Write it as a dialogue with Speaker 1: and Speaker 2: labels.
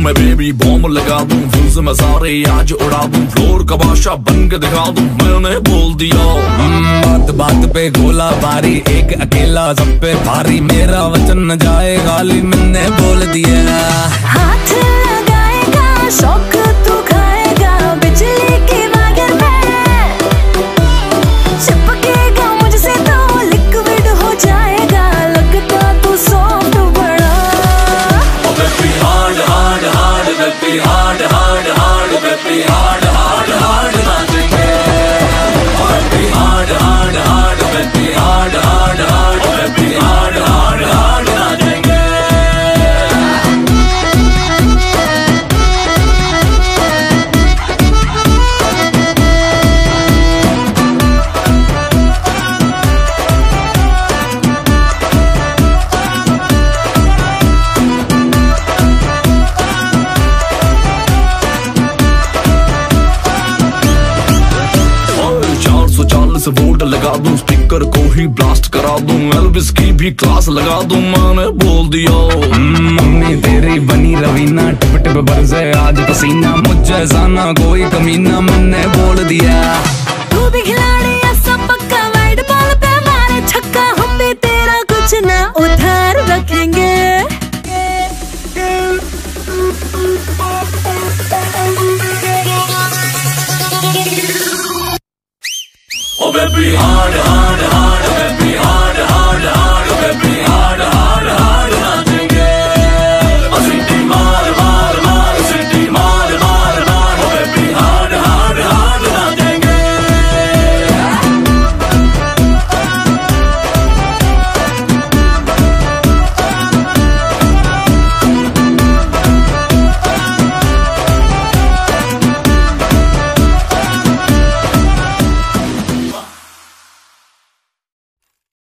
Speaker 1: मैं baby bomb लगा दूं, फ्यूज में सारे आज उड़ा दूं, फ्लोर का बादशाह बन के दिखा दूं, मैंने बोल दिया।
Speaker 2: बात बात पे गोला बारी, एक अकेला सब पे भारी, मेरा वचन न जाए गाली, मैंने बोल दिया।
Speaker 3: हाथ लगाएगा शौक तू खाएगा, बिजली की वायर में चिपकेगा मुझसे तो लिक्विड हो जाएगा, लगता तू सॉफ्ट बड़ा।
Speaker 1: Baby hard hard hard, baby hard hard hard, baby hard hard hard नाचेंगे। Baby hard hard hard, baby hard hard hard, baby hard hard hard नाचेंगे। वोल्ट लगा दूं, स्पीकर को ही ब्लास्ट करा दूं, एल्विस की भी क्लास लगा दूं, मैंने बोल दिया।
Speaker 2: मम्मी तेरी बनी रवीना, टिप टिप बरसे आज पसीना, मुझे जाना कोई कमीना, मैंने बोल दिया।
Speaker 3: तू भी खिलाड़ी ऐसा पक्का, वाइड बॉल पे मारे छक्का, हम भी तेरा कुछ ना उधार रखेंगे।
Speaker 1: Oh baby hard hard